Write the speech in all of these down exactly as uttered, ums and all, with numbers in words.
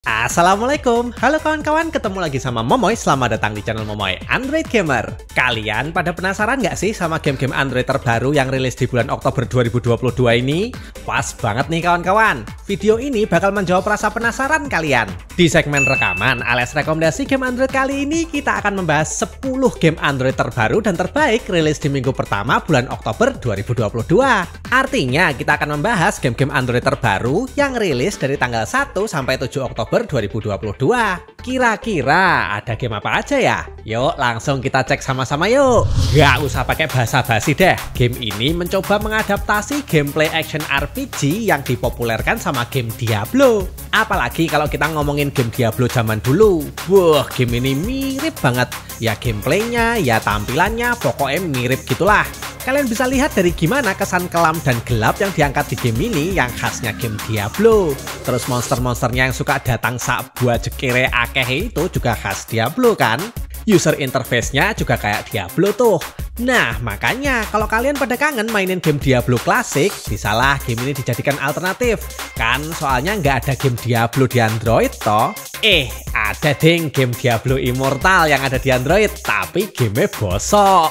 Assalamualaikum, halo kawan-kawan, ketemu lagi sama Momoy. Selamat datang di channel Momoy Android Gamer. Kalian pada penasaran nggak sih sama game-game Android terbaru yang rilis di bulan Oktober dua ribu dua puluh dua ini? Pas banget nih kawan-kawan. Video ini bakal menjawab rasa penasaran kalian. Di segmen rekaman alias rekomendasi game Android kali ini, kita akan membahas sepuluh game Android terbaru dan terbaik rilis di minggu pertama bulan Oktober dua ribu dua puluh dua. Artinya kita akan membahas game-game Android terbaru yang rilis dari tanggal satu sampai tujuh Oktober dua ribu dua puluh dua. Kira-kira ada game apa aja ya? Yuk langsung kita cek sama-sama yuk. Gak usah pakai basa-basi deh. Game ini mencoba mengadaptasi gameplay action R P G yang dipopulerkan sama game Diablo. Apalagi kalau kita ngomongin game Diablo zaman dulu. Wah, game ini mirip banget. Ya gameplaynya, ya tampilannya, pokoknya mirip gitulah. Kalian bisa lihat dari gimana kesan kelam dan gelap yang diangkat di game ini yang khasnya game Diablo. Terus monster-monsternya yang suka datang sak buah jekire akeh itu juga khas Diablo kan? User interface-nya juga kayak Diablo tuh. Nah, makanya kalau kalian pada kangen mainin game Diablo klasik, bisalah game ini dijadikan alternatif. Kan soalnya nggak ada game Diablo di Android toh. Eh, ada ding game Diablo Immortal yang ada di Android, tapi gamenya bosok.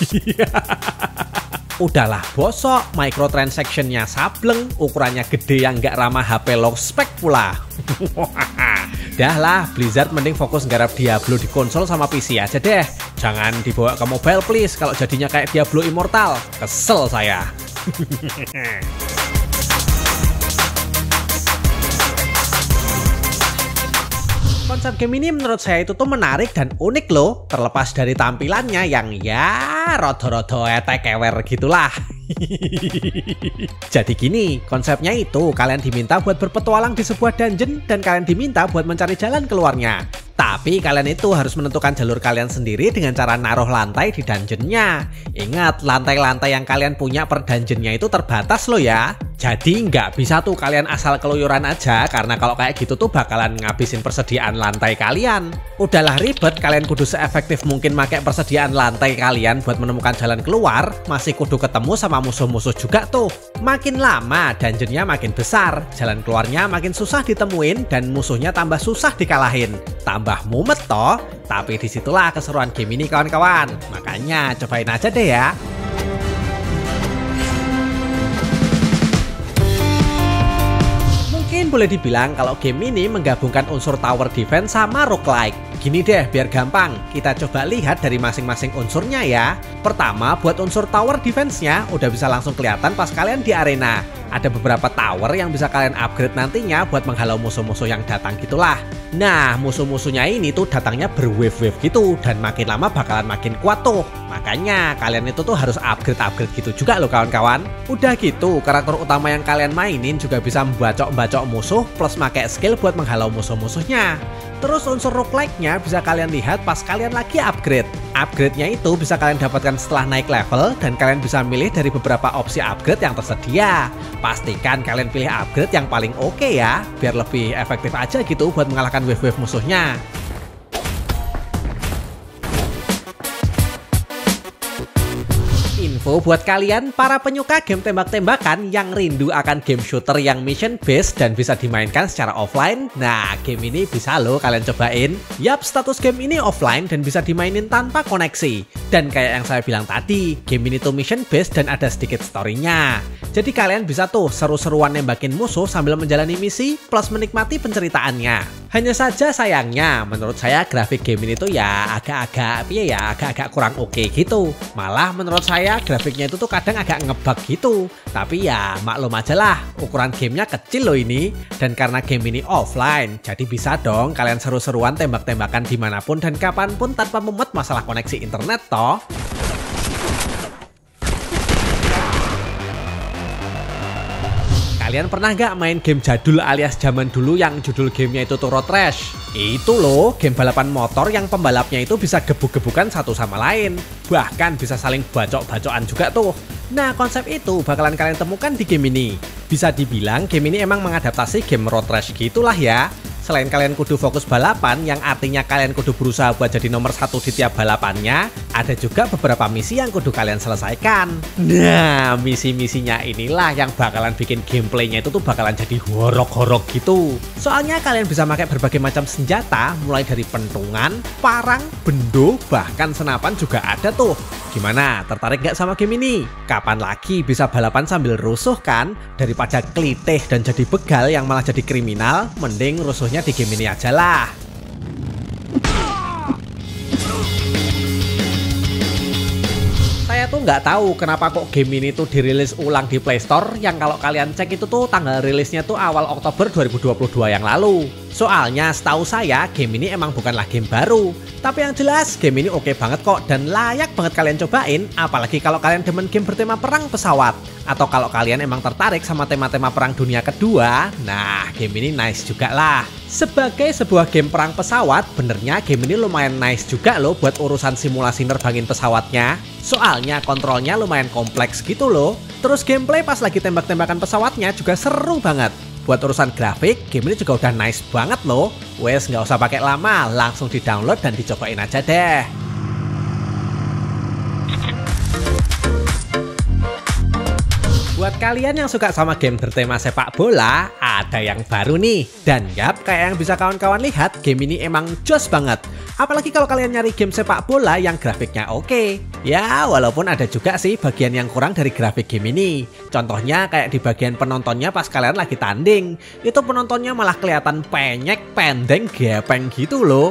Udahlah bosok, microtransaction-nya sableng, ukurannya gede yang nggak ramah H P low spec pula. Dah lah, Blizzard mending fokus nggarap Diablo di konsol sama P C aja deh. Jangan dibawa ke mobile please, kalau jadinya kayak Diablo Immortal. Kesel saya. Konsep game ini menurut saya itu tuh menarik dan unik loh. Terlepas dari tampilannya yang ya rodo-rodo etek-ewer gitulah. Jadi gini, konsepnya itu kalian diminta buat berpetualang di sebuah dungeon dan kalian diminta buat mencari jalan keluarnya. Tapi kalian itu harus menentukan jalur kalian sendiri dengan cara naruh lantai di dungeonnya. Ingat, lantai-lantai yang kalian punya per dungeonnya itu terbatas loh ya. Jadi nggak bisa tuh kalian asal keluyuran aja, karena kalau kayak gitu tuh bakalan ngabisin persediaan lantai kalian. Udahlah ribet, kalian kudu seefektif mungkin pakai persediaan lantai kalian buat menemukan jalan keluar, masih kudu ketemu sama musuh-musuh juga tuh. Makin lama dungeonnya makin besar, jalan keluarnya makin susah ditemuin dan musuhnya tambah susah dikalahin. Tambah mumet toh, tapi disitulah keseruan game ini kawan-kawan. Makanya cobain aja deh ya. Mungkin boleh dibilang kalau game ini menggabungkan unsur tower defense sama roguelike. Gini deh biar gampang, kita coba lihat dari masing-masing unsurnya ya. Pertama, buat unsur tower defense-nya udah bisa langsung kelihatan pas kalian di arena. Ada beberapa tower yang bisa kalian upgrade nantinya buat menghalau musuh-musuh yang datang gitulah. Nah, musuh-musuhnya ini tuh datangnya berwave-wave gitu dan makin lama bakalan makin kuat tuh. Makanya kalian itu tuh harus upgrade-upgrade gitu juga loh kawan-kawan. Udah gitu, karakter utama yang kalian mainin juga bisa membacok-bacok musuh plus pakai skill buat menghalau musuh-musuhnya. Terus unsur roguelike-nya bisa kalian lihat pas kalian lagi upgrade. Upgrade-nya itu bisa kalian dapatkan setelah naik level dan kalian bisa milih dari beberapa opsi upgrade yang tersedia. Pastikan kalian pilih upgrade yang paling oke okay ya, biar lebih efektif aja gitu buat mengalahkan wave-wave musuhnya. Info buat kalian para penyuka game tembak-tembakan yang rindu akan game shooter yang mission based dan bisa dimainkan secara offline. Nah, game ini bisa loh kalian cobain. Yap, status game ini offline dan bisa dimainin tanpa koneksi. Dan kayak yang saya bilang tadi, game ini tuh mission based dan ada sedikit story-nya. Jadi kalian bisa tuh seru-seruan nembakin musuh sambil menjalani misi plus menikmati penceritaannya. Hanya saja sayangnya, menurut saya grafik game ini tuh ya agak-agak ya agak-agak kurang oke okay gitu. Malah menurut saya grafiknya itu tuh kadang agak ngebug gitu. Tapi ya maklum aja lah, ukuran gamenya kecil loh ini. Dan karena game ini offline, jadi bisa dong kalian seru-seruan tembak-tembakan dimanapun dan kapanpun tanpa mumet masalah koneksi internet toh. Kalian pernah nggak main game jadul alias zaman dulu yang judul gamenya itu tuh Road Rash? Itu loh, game balapan motor yang pembalapnya itu bisa gebuk-gebukan satu sama lain. Bahkan bisa saling bacok-bacokan juga tuh. Nah, konsep itu bakalan kalian temukan di game ini. Bisa dibilang game ini emang mengadaptasi game Road Rash gitulah ya. Selain kalian kudu fokus balapan, yang artinya kalian kudu berusaha buat jadi nomor satu di tiap balapannya, ada juga beberapa misi yang kudu kalian selesaikan. Nah, misi-misinya inilah yang bakalan bikin gameplaynya itu tuh bakalan jadi horok-horok gitu. Soalnya kalian bisa pakai berbagai macam senjata, mulai dari pentungan, parang, bendo, bahkan senapan juga ada tuh. Gimana, tertarik gak sama game ini? Kapan lagi bisa balapan sambil rusuh kan? Daripada klitih dan jadi begal yang malah jadi kriminal, mending rusuhnya di game ini aja lah. Saya tuh nggak tahu kenapa kok game ini tuh dirilis ulang di Play Store, yang kalau kalian cek itu tuh tanggal rilisnya tuh awal Oktober dua ribu dua puluh dua yang lalu. Soalnya setahu saya game ini emang bukanlah game baru, tapi yang jelas game ini oke banget kok dan layak banget kalian cobain, apalagi kalau kalian demen game bertema perang pesawat, atau kalau kalian emang tertarik sama tema-tema perang dunia kedua. Nah, game ini nice juga lah. Sebagai sebuah game perang pesawat, benernya game ini lumayan nice juga loh buat urusan simulasi nerbangin pesawatnya. Soalnya kontrolnya lumayan kompleks gitu loh. Terus gameplay pas lagi tembak-tembakan pesawatnya juga seru banget. Buat urusan grafik, game ini juga udah nice banget loh. Wes nggak usah pakai lama, langsung di-download dan dicobain aja deh. Buat kalian yang suka sama game bertema sepak bola, ada yang baru nih. Dan yap, kayak yang bisa kawan-kawan lihat, game ini emang jos banget. Apalagi kalau kalian nyari game sepak bola yang grafiknya oke. Ya, walaupun ada juga sih bagian yang kurang dari grafik game ini. Contohnya kayak di bagian penontonnya pas kalian lagi tanding. Itu penontonnya malah kelihatan penyek, pendeng, gepeng gitu loh.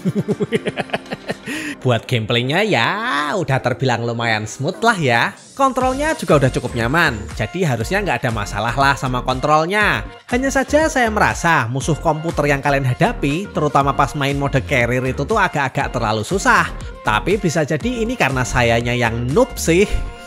Buat gameplaynya ya udah terbilang lumayan smooth lah ya. Kontrolnya juga udah cukup nyaman, jadi harusnya nggak ada masalah lah sama kontrolnya. Hanya saja saya merasa musuh komputer yang kalian hadapi, terutama pas main mode career itu tuh agak-agak terlalu susah. Tapi bisa jadi ini karena sayanya yang noob sih.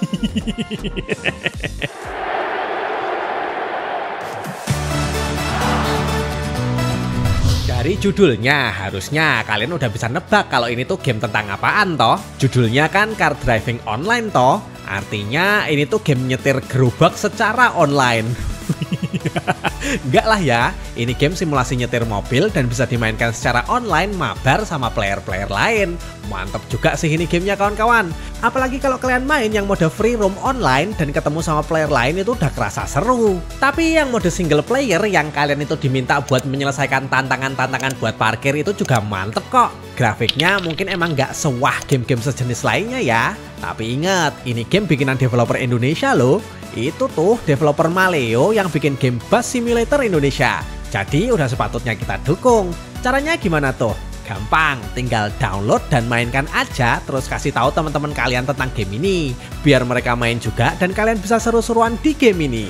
Dari judulnya, harusnya kalian udah bisa nebak kalau ini tuh game tentang apaan toh. Judulnya kan Car Driving Online toh. Artinya ini tuh game nyetir gerobak secara online. Enggak lah ya, ini game simulasi nyetir mobil dan bisa dimainkan secara online mabar sama player-player lain. Mantap juga sih ini gamenya kawan-kawan. Apalagi kalau kalian main yang mode free roam online dan ketemu sama player lain itu udah kerasa seru. Tapi yang mode single player yang kalian itu diminta buat menyelesaikan tantangan-tantangan buat parkir itu juga mantep kok. Grafiknya mungkin emang nggak sewah game-game sejenis lainnya ya. Tapi ingat, ini game bikinan developer Indonesia loh. Itu tuh developer Maleo yang bikin game Bus Simulator Indonesia. Jadi udah sepatutnya kita dukung. Caranya gimana tuh? Gampang, tinggal download dan mainkan aja, terus kasih tahu teman-teman kalian tentang game ini, biar mereka main juga dan kalian bisa seru-seruan di game ini.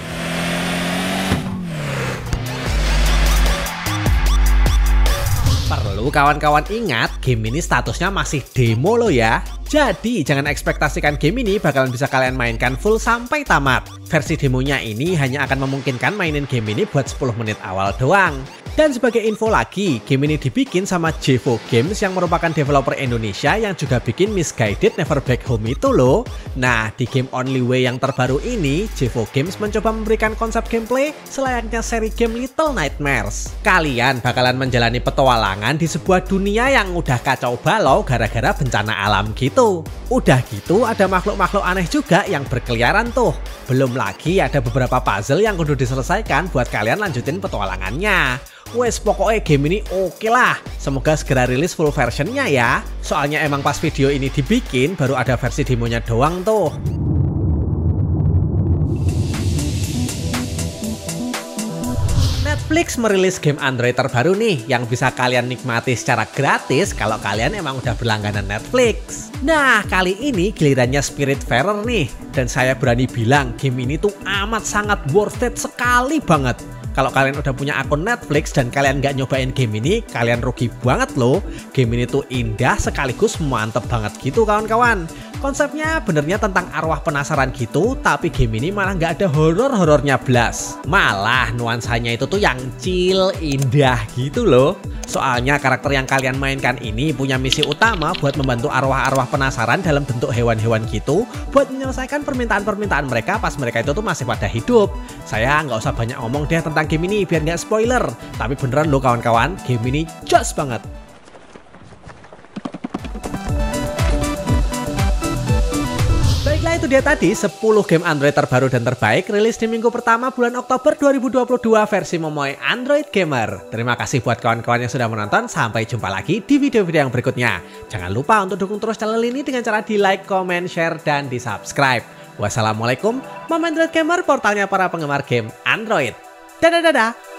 Perlu kawan-kawan ingat, game ini statusnya masih demo loh ya. Jadi jangan ekspektasikan game ini bakalan bisa kalian mainkan full sampai tamat. Versi demonya ini hanya akan memungkinkan mainin game ini buat sepuluh menit awal doang. Dan sebagai info lagi, game ini dibikin sama Jevo Games yang merupakan developer Indonesia yang juga bikin Misguided Never Back Home itu loh. Nah, di game Only Way yang terbaru ini, Jevo Games mencoba memberikan konsep gameplay selayaknya seri game Little Nightmares. Kalian bakalan menjalani petualangan di sebuah dunia yang udah kacau balau gara-gara bencana alam gitu. Udah gitu ada makhluk-makhluk aneh juga yang berkeliaran tuh. Belum lagi ada beberapa puzzle yang kudu diselesaikan buat kalian lanjutin petualangannya. Wes pokoknya game ini oke lah. Semoga segera rilis full versionnya ya. Soalnya emang pas video ini dibikin baru ada versi demonya doang tuh. Netflix merilis game Android terbaru nih yang bisa kalian nikmati secara gratis kalau kalian emang udah berlangganan Netflix. Nah, kali ini gilirannya Spiritfarer nih. Dan saya berani bilang game ini tuh amat sangat worth it sekali banget. Kalau kalian udah punya akun Netflix dan kalian nggak nyobain game ini, kalian rugi banget loh. Game ini tuh indah sekaligus mantep banget gitu kawan-kawan. Konsepnya benernya tentang arwah penasaran gitu, tapi game ini malah nggak ada horor-horornya blas. Malah nuansanya itu tuh yang chill, indah gitu loh. Soalnya karakter yang kalian mainkan ini punya misi utama buat membantu arwah-arwah penasaran dalam bentuk hewan-hewan gitu, buat menyelesaikan permintaan-permintaan mereka pas mereka itu tuh masih pada hidup. Saya nggak usah banyak ngomong deh tentang game ini biar nggak spoiler. Tapi beneran loh kawan-kawan, game ini jos banget. Baiklah, itu dia tadi sepuluh game Android terbaru dan terbaik rilis di minggu pertama bulan Oktober dua ribu dua puluh dua versi Momoy Android Gamer. Terima kasih buat kawan-kawan yang sudah menonton. Sampai jumpa lagi di video-video yang berikutnya. Jangan lupa untuk dukung terus channel ini dengan cara di like, comment, share, dan di subscribe. Wassalamualaikum, Momoy Android Gamer, portalnya para penggemar game Android. Dadah dadah.